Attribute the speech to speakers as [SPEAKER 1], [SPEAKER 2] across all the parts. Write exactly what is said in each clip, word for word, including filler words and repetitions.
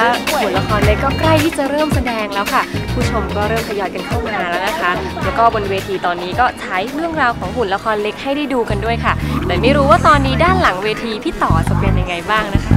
[SPEAKER 1] หุ่นละครเล็กก็ใกล้ที่จะเริ่มแสดงแล้วค่ะผู้ชมก็เริ่มทยอยกันเข้ามาแล้วนะคะแล้วก็บนเวทีตอนนี้ก็ใช้เรื่องราวของหุ่นละครเล็กให้ได้ดูกันด้วยค่ะแต่ไม่รู้ว่าตอนนี้ด้านหลังเวทีพี่ต่อจะเป็นยังไงบ้างนะคะ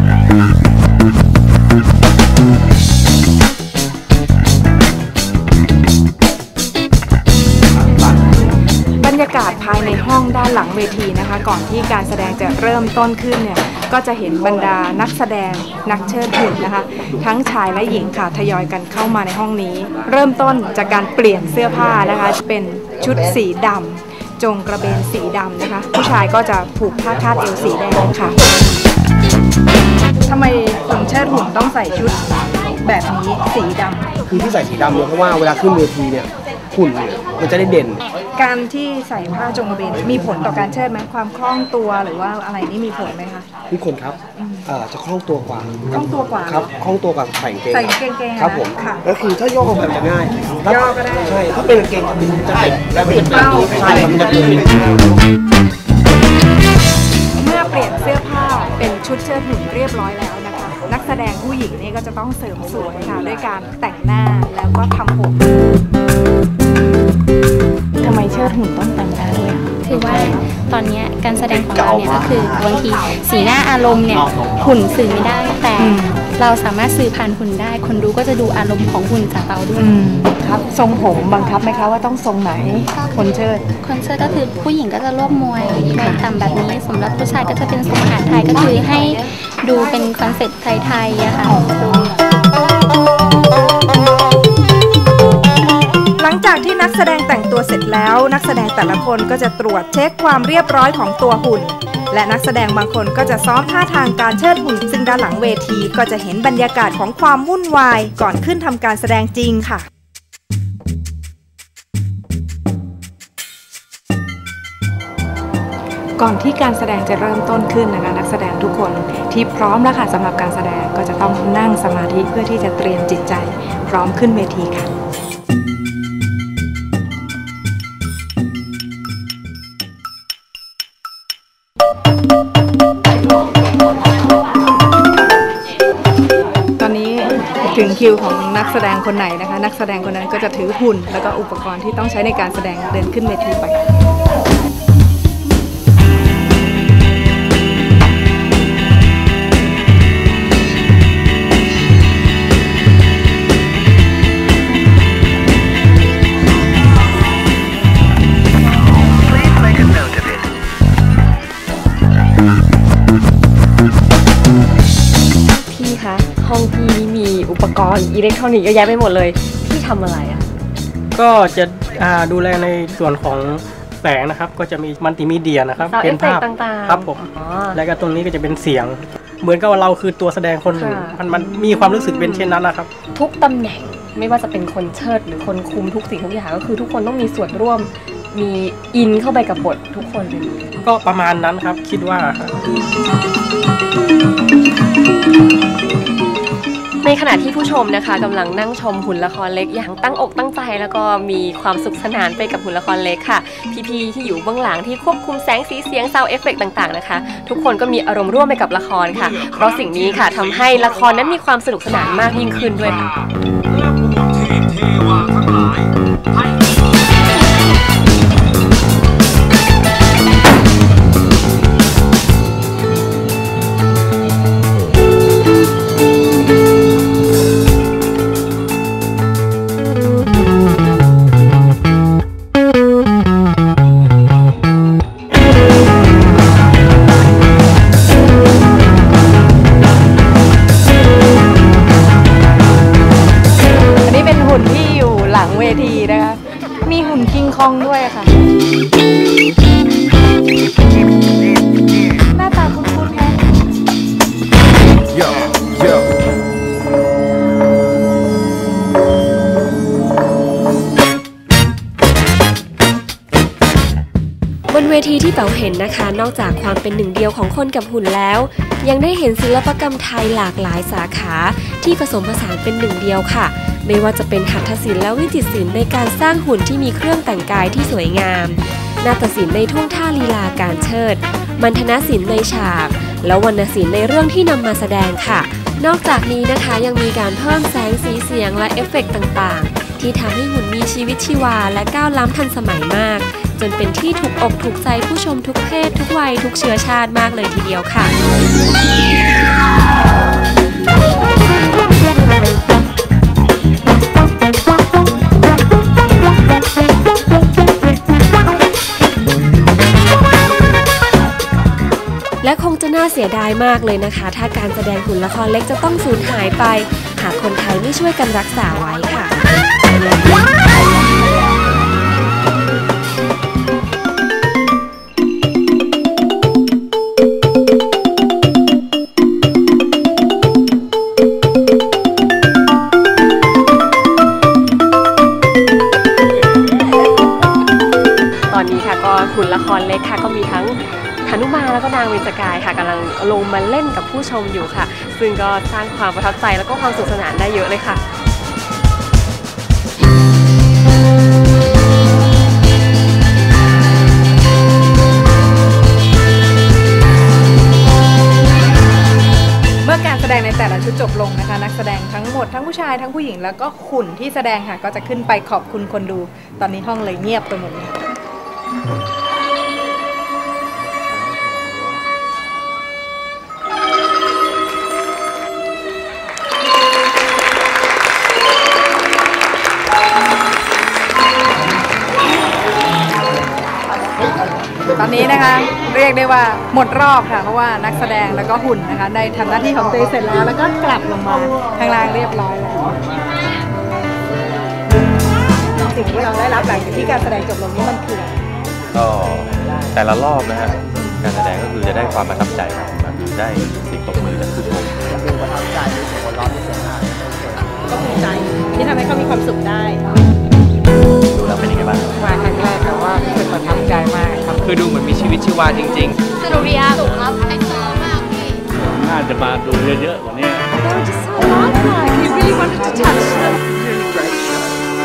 [SPEAKER 2] บรรยากาศภายในห้องด้านหลังเวทีนะคะก่อนที่การแสดงจะเริ่มต้นขึ้นเนี่ยก็จะเห็นบรรดานักแสดงนักเชิดหุ่นนะคะทั้งชายและหญิงค่ะทยอยกันเข้ามาในห้องนี้เริ่มต้นจากการเปลี่ยนเสื้อผ้านะคะเป็นชุดสีดำจงกระเบนสีดำนะคะผู้ชายก็จะผูกผ้าคาดเอวสีแดงค่ะทำไมคนเชิดหุ่นต้องใส่ชุดแบบนี้สีดำ
[SPEAKER 3] คือที่ใส่สีดำเนี่ยเพราะว่าเวลาขึ้นเวทีเนี่ยหุ่นมันจะได้เด่น
[SPEAKER 2] การที่ใส่ผ้าจงกระเบนมีผลต่อการเชิดไหมความคล่องตัวหรือว่าอะไรนี่มีผลไหมคะ
[SPEAKER 3] มีผลครับจะคล่องตัวกว่า
[SPEAKER 2] คล่องตัวกว่า
[SPEAKER 3] ครับคล่องตัวกับใส่เกง
[SPEAKER 2] ใส่เกงเกง
[SPEAKER 3] ครับผมก็คือถ้าโยกออกแบบจะง่าย
[SPEAKER 2] ย่อก็ได้
[SPEAKER 3] ใช่ถ้าเป็นเกงจะเป็นจะเป็นและเป็นเป้าใช่มันจะเป็น
[SPEAKER 2] เมื่อเปลี่ยนเสื้อผ้าเป็นชุดเชิดหุ่นเรียบร้อยแล้วนะคะนักแสดงผู้หญิงนี่ก็จะต้องเสริมสวยค่ะด้วยการแต่งหน้าแล้วก็ทำผมทำไมเชิดหุ่นต้องแต่งหน้าด้วย
[SPEAKER 4] คือว่าตอนนี้การแสดงของเราเนี่ยก็คือบางทีสีหน้าอารมณ์เนี่ยหุ่นสื่อไม่ได้แต่เราสามารถสื่อผ่านหุ่นได้คนดูก็จะดูอารมณ์ของหุ่นจากเราด้วย
[SPEAKER 2] ครับทรงผมบังคับไหมคะว่าต้องทรงไหนคนเชิด
[SPEAKER 4] คนเชิดก็คือผู้หญิงก็จะรวบมวยมวยต่ำแบบนี้สำหรับผู้ชายก็จะเป็นทรงอาหารไทยก็คือให้ดูเป็นคอนเซ็ปต์ไทยๆอะค่ะ
[SPEAKER 2] หลังจากที่นักแสดงแต่งตัวเสร็จแล้วนักแสดงแต่ละคนก็จะตรวจเช็คความเรียบร้อยของตัวหุ่นและนักแสดงบางคนก็จะซ้อมท่าทางการเชิดหุ่นซึ่งด้านหลังเวทีก็จะเห็นบรรยากาศของความวุ่นวายก่อนขึ้นทำการแสดงจริงค่ะก่อนที่การแสดงจะเริ่มต้นขึ้นนะคะนักแสดงทุกคนที่พร้อมแล้วค่ะสำหรับการแสดงก็จะต้องนั่งสมาธิเพื่อที่จะเตรียมจิตใจพร้อมขึ้นเวทีค่ะถึงคิวของนักแสดงคนไหนนะคะนักแสดงคนนั้นก็จะถือหุ่นแล้วก็อุปกรณ์ที่ต้องใช้ในการแสดงเดินขึ้นเวทีไป
[SPEAKER 1] ห้องพี่มีอุปกรณ์อิเล็กทรอนิกส์เยอะแยะไปหมดเลยพี่ทำอะไรอ่ะ
[SPEAKER 5] ก็จะดูแลในส่วนของแสงนะครับก็จะมีมัลติมีเดียนะครับ
[SPEAKER 1] เป็นภาพต่างๆ
[SPEAKER 5] ครับผมแล้วก็ตรงนี้ก็จะเป็นเสียงเหมือนกับว่าเราคือตัวแสดงคนหนึ่งมันมันมีความรู้สึกเป็นเช่นนั้นนะครับ
[SPEAKER 1] ทุกตำแหน่งไม่ว่าจะเป็นคนเชิดหรือคนคุมทุกสิ่งทุกอย่างก็คือทุกคนต้องมีส่วนร่วมมีอินเข้าไปกับบททุกคนเลย
[SPEAKER 5] ก็ประมาณนั้นครับคิดว่า
[SPEAKER 1] ในขณะที่ผู้ชมนะคะกำลังนั่งชมหุ่นละครเล็กอย่างตั้งอกตั้งใจแล้วก็มีความสุขสนานไปกับหุ่นละครเล็กค่ะพี่ๆที่อยู่เบื้องหลังที่ควบคุมแสงสีเสียงซาวด์เอฟเฟกต์ต่างๆนะคะทุกคนก็มีอารมณ์ร่วมไปกับละครค่ะเพราะสิ่งนี้ค่ะทำให้ละครนั้นมีความสนุกสนานมากยิ่งขึ้นด้วยค่ะมีหุ่นคิงคองด้วยค่ะหน้าตาคุ้นๆไหมบนเวทีที่เต๋าเห็นนะคะนอกจากความเป็นหนึ่งเดียวของคนกับหุ่นแล้วยังได้เห็นศิลปกรรมไทยหลากหลายสาขาที่ผสมผสานเป็นหนึ่งเดียวค่ะไม่ว่าจะเป็นหัตถศิลป์และวิจิตรศิลป์ในการสร้างหุ่นที่มีเครื่องแต่งกายที่สวยงามนาฏศิลป์ในท่วงท่าลีลาการเชิดมัณฑนศิลป์ในฉากและวรรณศิลป์ในเรื่องที่นำมาแสดงค่ะนอกจากนี้นะคะยังมีการเพิ่มแสงสีเสียงและเอฟเฟกต์ต่างๆที่ทำให้หุ่นมีชีวิตชีวาและก้าวล้ำทันสมัยมากจนเป็นที่ถูกอกถูกใจผู้ชมทุกเพศทุกวัยทุกเชื้อชาติมากเลยทีเดียวค่ะและคงจะน่าเสียดายมากเลยนะคะถ้าการแสดงหุ่นละครเล็กจะต้องสูญหายไปหากคนไทยไม่ช่วยกันรักษาไว้ค่ะตอนนี้ค่ะก็หุ่นละครเล็กค่ะก็มีทั้งหนุมานแล้วก็นางเบญจกายค่ะกำลังลงมาเล่นกับผู้ชมอยู่ค่ะซึ่งก็สร้างความประทับใจแล้วก็ความสนุกสนานได้เยอะเลยค่ะ
[SPEAKER 2] เมื่อการแสดงในแต่ละชุดจบลงนะคะนักแสดงทั้งหมดทั้งผู้ชายทั้งผู้หญิงแล้วก็หุ่นที่แสดงค่ะก็จะขึ้นไปขอบคุณคนดูตอนนี้ห้องเลยเงียบไปหมดเลยตอนนี้นะคะเรียกได้ว่าหมดรอบค่ะเพราะว่านักแสดงแล้วก็หุ่นนะคะได้ทำหน้าที่ของตัวเองเสร็จแล้วแล้วก็กลับลงมาข้างล่างเรียบร้อยแล้วสิ่งที่เราได้รับหลังจากที่การแสดงจบลงนี้มันคือ
[SPEAKER 6] ก็แต่ละรอบนะฮะการแสดงก็คือจะได้ความประทับใจแบบได้สิ่งตบมือจากผู้ชม
[SPEAKER 3] ประทับใจหัวเราะที่เสียงดัง
[SPEAKER 2] ก็ภูมิใจที่ทำให้เขามีความสุขได้
[SPEAKER 6] ดูแล้วเป็นยังไงบ้าง
[SPEAKER 2] มาครั้งแรกแต่ว่าเป็นประทับใจมากครับ
[SPEAKER 6] คือดูเหมือนมีชีวิตชีวาจริง
[SPEAKER 4] ๆสนุกดีสุขครับไอ้เซอร์มากพี่
[SPEAKER 6] น่าจะมาดูเยอะๆกว่านี้
[SPEAKER 7] They were just so lifelike. He really wanted to touch them. Really great show.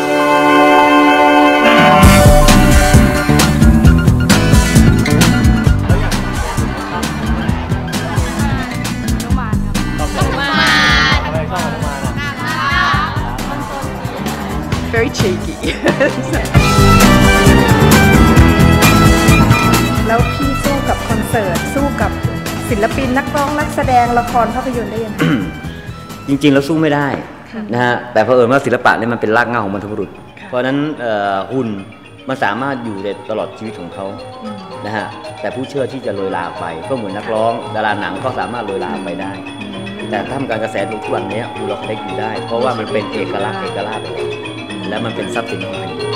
[SPEAKER 2] น้องมานครับน้องมาน
[SPEAKER 7] Very cheeky.
[SPEAKER 2] แล้วพี่สู้กับคอนเสิร์ตสู้กับศิลปินนักร้องนักแสดงละครภาพยนตร์ได้ยังไง
[SPEAKER 8] จริงๆเราสู้ไม่ได้นะฮะแต่เผอิญว่าศิลปะเนี่ยมันเป็นรากเหง้าของบรรพบุรุษเพราะฉะนั้นหุ่นมันสามารถอยู่ได้ตลอดชีวิตของเขานะฮะแต่ผู้เชื่อที่จะโรยลาไปก็เหมือนนักร้องดาราหนังก็สามารถโรยลาไปได้แต่ถ้าทำการกระแสทุกวันนี้หุ่นละครเล็กอยู่ได้เพราะว่ามันเป็นเอกลักษณ์เอกลักษณ์และมันเป็นทรัพย์สินของแผ่นดิน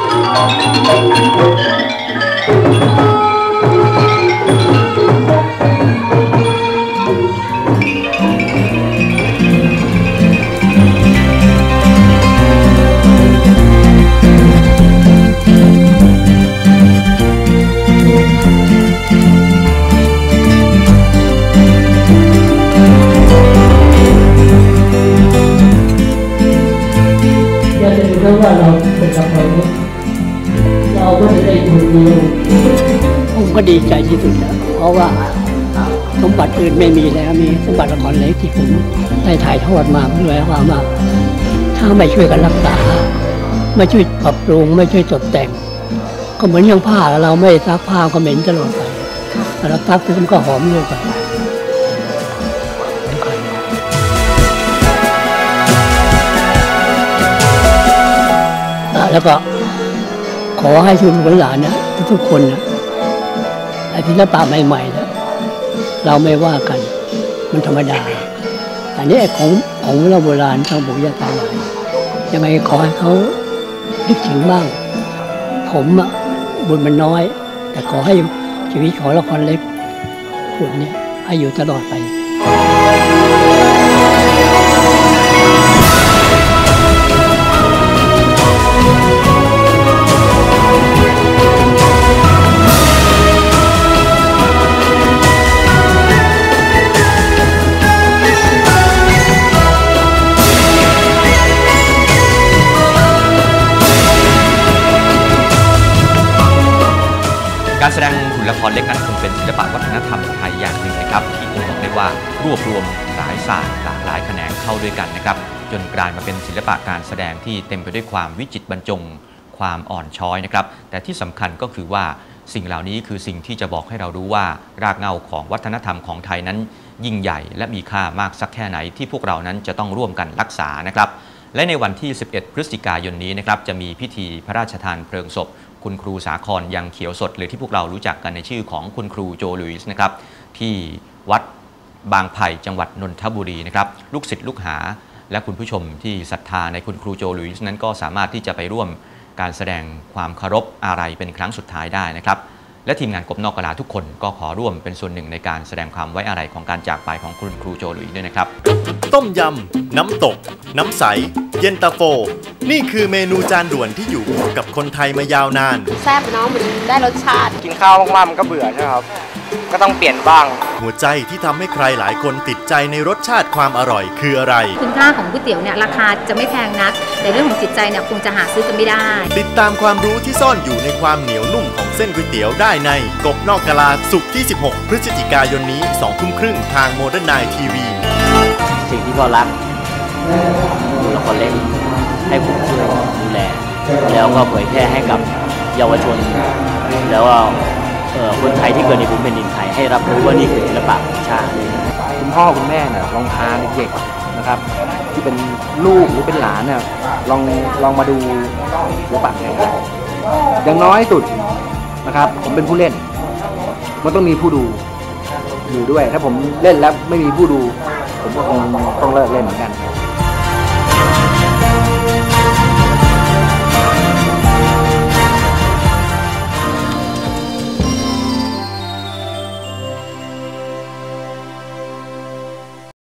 [SPEAKER 9] เพราะว่าเราเป็นละครเล็กเราก็จะได้คนเดียวผมก็ดีใจที่สุดแล้วเพราะว่าสมบัติอื่นไม่มีแล้วมีสมบัติละครเล็กที่ผมได้ถ่ายทอดมาเพื่อให้ความว่าถ้าไม่ช่วยกันรักษาไม่ช่วยปรับปรุงไม่ช่วยตกแต่งก็เหมือนอย่างผ้าเราไม่ซักผ้าก็เหม็นตลอดไปเราซักมันก็หอมเรื่อยไปแล้วก็ขอให้ทุกคนหลานนะทุกคนนะไอ้ศิลปะใหม่ๆนะเราไม่ว่ากันมันธรรมดาแต่นี่ไอ้ของของเราโบราณทางบุญญาตาหลายยังไงขอให้เขานึกถึงบ้างผมอะบุญมันน้อยแต่ขอให้ชีวิตของละครเล็กคุณเนี่ยให้อยู่ตลอดไป
[SPEAKER 6] การแสดงหุ่นละครเล็กนั้นคงเป็นศิลปะวัฒนธรรมไทยอย่างหนึ่งนะครับที่คงบอกได้ว่ารวบรวมหลายศาสตร์หลากหลายแขนง
[SPEAKER 10] เข้าด้วยกันนะครับจนกลายมาเป็นศิลปะการแสดงที่เต็มไปด้วยความวิจิตรบรรจงความอ่อนช้อยนะครับแต่ที่สำคัญก็คือว่าสิ่งเหล่านี้คือสิ่งที่จะบอกให้เรารู้ว่ารากเหง้าของวัฒนธรรมของไทยนั้นยิ่งใหญ่และมีค่ามากสักแค่ไหนที่พวกเรานั้นจะต้องร่วมกันรักษานะครับและในวันที่สิบเอ็ดพฤศจิกายนนี้นะครับจะมีพิธีพระราชทานเพลิงศพคุณครูสาครยังเขียวสดหรือที่พวกเรารู้จักกันในชื่อของคุณครูโจลุยส์นะครับที่วัดบางไผ่จังหวัดนนทบุรีนะครับลูกศิษย์ลูกหาและคุณผู้ชมที่ศรัทธาในคุณครูโจลุยส์นั้นก็สามารถที่จะไปร่วมการแสดงความเคารพอาลัยเป็นครั้งสุดท้ายได้นะครับและทีมงานกบนอกกะลาทุกคนก็ขอร่วมเป็นส่วนหนึ่งในการแสดงความไว้อาลัยของการจากไปของคุณครูโจลุยส์ด้วยนะครับ
[SPEAKER 11] ต้มยำน้ำตกน้ำใสเย็นตาโฟนี่คือเมนูจานด่วนที่อยู่คู่กับคนไทยมายาวนาน
[SPEAKER 12] แซ่บเนาะมันได้รสชาติ
[SPEAKER 3] กินข้าวมากๆมันก็เบื่อใช่ไหมครับก็ต้องเปลี่ยนบ้าง
[SPEAKER 11] หัวใจที่ทำให้ใครหลายคนติดใจในรสชาติความอร่อยคืออะไร
[SPEAKER 12] คุณค่าของก๋วยเตี๋ยวเนี่ยราคาจะไม่แพงนักแต่เรื่องของจิตใจเนี่ยคงจะหาซื้อกันไม่ได้
[SPEAKER 11] ติดตามความรู้ที่ซ่อนอยู่ในความเหนียวนุ่มของเส้นก๋วยเตี๋ยวได้ในกบนอกกะลาศุกร์ที่สิบหกพฤศจิกายนนี้สองทุ่มครึ่งทางโมเดิร์นไนน์ทีวี
[SPEAKER 8] สิ่งที่พ่อรักดูละครเล่นให้ผมช่วยดูแลแล้วก็เผยแพร่ให้กับเยาวชนแล้วก็คนไทยที่เกิดในพื้นแผ่นดินไทยให้รับรู้ว่านี่คือศิลปะของชาติ
[SPEAKER 3] คุณพ่อคุณแม่เนี่ยลองพาเด็กๆนะครับที่เป็นลูกหรือเป็นหลานเนี่ยลองลองมาดูศิลปะเนี่ยอย่างน้อยสุดนะครับผมเป็นผู้เล่นมันต้องมีผู้ดูอยู่ด้วยถ้าผมเล่นแล้วไม่มีผู้ดูผมก็คงต้องเลิกเล่นเหมือนกัน